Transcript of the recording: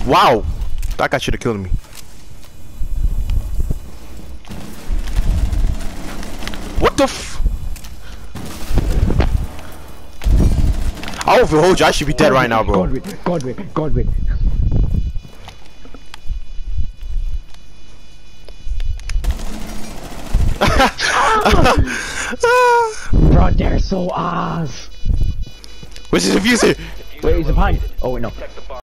Wow, that guy should have killed me. What the f? I won't hold you. I should be dead right now, bro. Godwin. Bro, they're so ass. Where's the diffuser? Wait, he's behind. Oh wait, no.